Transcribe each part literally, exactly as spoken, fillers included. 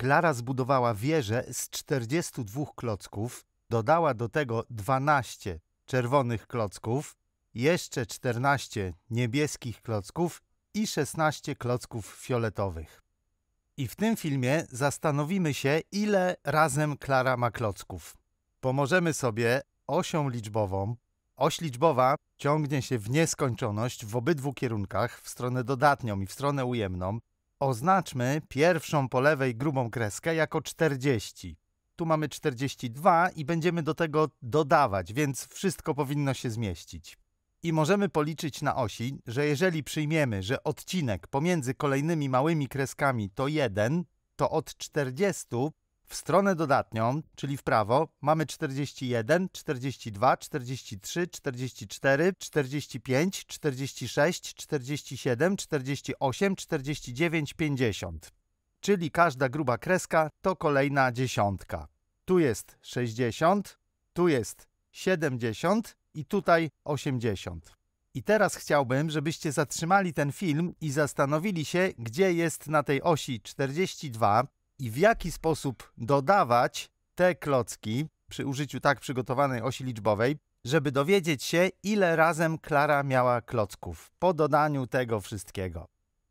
Klara zbudowała wieżę z czterdziestu dwóch klocków, dodała do tego dwanaście czerwonych klocków, jeszcze czternaście niebieskich klocków i szesnaście klocków fioletowych. I w tym filmie zastanowimy się, ile razem Klara ma klocków. Pomożemy sobie osią liczbową. Oś liczbowa ciągnie się w nieskończoność w obydwu kierunkach, w stronę dodatnią i w stronę ujemną. Oznaczmy pierwszą po lewej grubą kreskę jako czterdzieści. Tu mamy czterdzieści dwa i będziemy do tego dodawać, więc wszystko powinno się zmieścić. I możemy policzyć na osi, że jeżeli przyjmiemy, że odcinek pomiędzy kolejnymi małymi kreskami to jeden, to od czterdziestu w stronę dodatnią, czyli w prawo, mamy czterdzieści jeden, czterdzieści dwa, czterdzieści trzy, czterdzieści cztery, czterdzieści pięć, czterdzieści sześć, czterdzieści siedem, czterdzieści osiem, czterdzieści dziewięć, pięćdziesiąt. Czyli każda gruba kreska to kolejna dziesiątka. Tu jest sześćdziesiąt, tu jest siedemdziesiąt i tutaj osiemdziesiąt. I teraz chciałbym, żebyście zatrzymali ten film i zastanowili się, gdzie jest na tej osi czterdzieści dwa i w jaki sposób dodawać te klocki przy użyciu tak przygotowanej osi liczbowej, żeby dowiedzieć się, ile razem Klara miała klocków po dodaniu tego wszystkiego.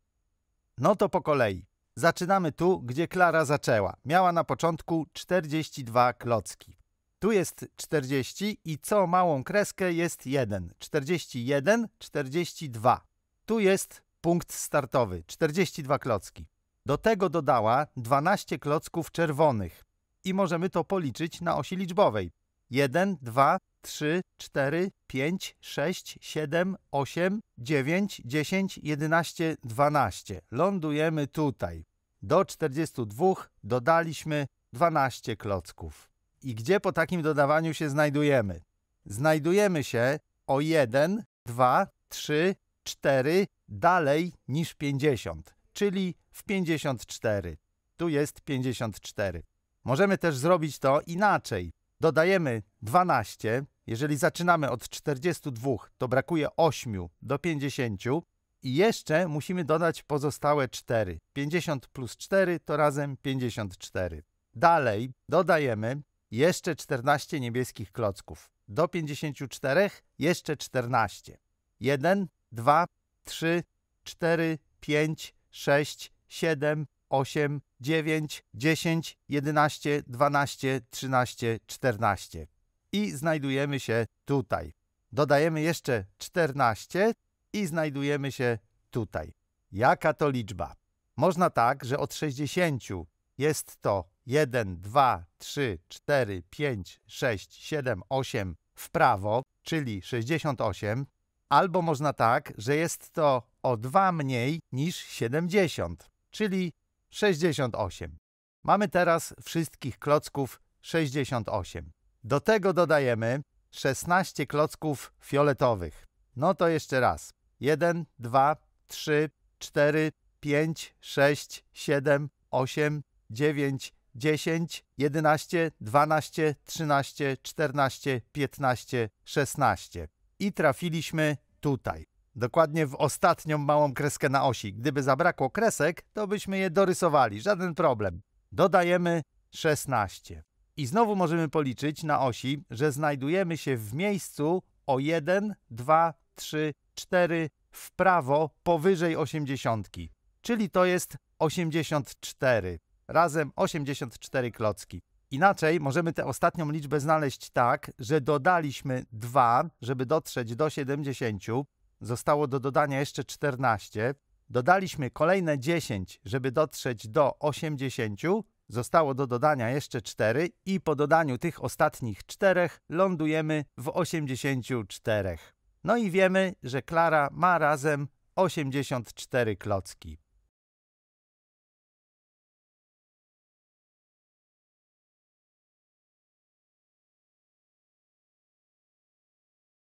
No to po kolei. Zaczynamy tu, gdzie Klara zaczęła. Miała na początku czterdzieści dwa klocki. Tu jest czterdzieści i co małą kreskę jest jeden. czterdzieści jeden, czterdzieści dwa. Tu jest punkt startowy, czterdzieści dwa klocki. Do tego dodała dwanaście klocków czerwonych i możemy to policzyć na osi liczbowej. jeden, dwa, trzy, cztery, pięć, sześć, siedem, osiem, dziewięć, dziesięć, jedenaście, dwanaście. Lądujemy tutaj. Do czterdziestu dwóch dodaliśmy dwanaście klocków. I gdzie po takim dodawaniu się znajdujemy? Znajdujemy się o jeden, dwa, trzy, cztery dalej niż pięćdziesiąt, czyli w pięćdziesiąt cztery. Tu jest pięćdziesiąt cztery. Możemy też zrobić to inaczej. Dodajemy dwanaście. Jeżeli zaczynamy od czterdziestu dwóch, to brakuje ośmiu do pięćdziesięciu i jeszcze musimy dodać pozostałe cztery. pięćdziesiąt plus cztery to razem pięćdziesiąt cztery. Dalej dodajemy jeszcze czternaście niebieskich klocków. Do pięćdziesięciu czterech jeszcze czternaście. jeden, dwa, trzy, cztery, pięć, sześć, siedem, osiem, dziewięć, dziesięć, jedenaście, dwanaście, trzynaście, czternaście. I znajdujemy się tutaj. Dodajemy jeszcze czternaście i znajdujemy się tutaj. Jaka to liczba? Można tak, że od sześćdziesięciu jest to jeden, dwa, trzy, cztery, pięć, sześć, siedem, osiem w prawo, czyli sześćdziesiąt osiem, albo można tak, że jest to o dwa mniej niż siedemdziesiąt, czyli sześćdziesiąt osiem. Mamy teraz wszystkich klocków sześćdziesiąt osiem. Do tego dodajemy szesnaście klocków fioletowych. No to jeszcze raz. jeden, dwa, trzy, cztery, pięć, sześć, siedem, osiem, dziewięć, dziesięć, jedenaście, dwanaście, trzynaście, czternaście, piętnaście, szesnaście. I trafiliśmy tutaj. Dokładnie w ostatnią małą kreskę na osi. Gdyby zabrakło kresek, to byśmy je dorysowali. Żaden problem. Dodajemy szesnaście. I znowu możemy policzyć na osi, że znajdujemy się w miejscu o jeden, dwa, trzy, cztery w prawo powyżej osiemdziesiątki. Czyli to jest osiemdziesiąt cztery. Razem osiemdziesiąt cztery klocki. Inaczej możemy tę ostatnią liczbę znaleźć tak, że dodaliśmy dwa, żeby dotrzeć do siedemdziesięciu. Zostało do dodania jeszcze czternaście. Dodaliśmy kolejne dziesięć, żeby dotrzeć do osiemdziesięciu. Zostało do dodania jeszcze cztery i po dodaniu tych ostatnich czterech lądujemy w osiemdziesięciu czterech. No i wiemy, że Klara ma razem osiemdziesiąt cztery klocki.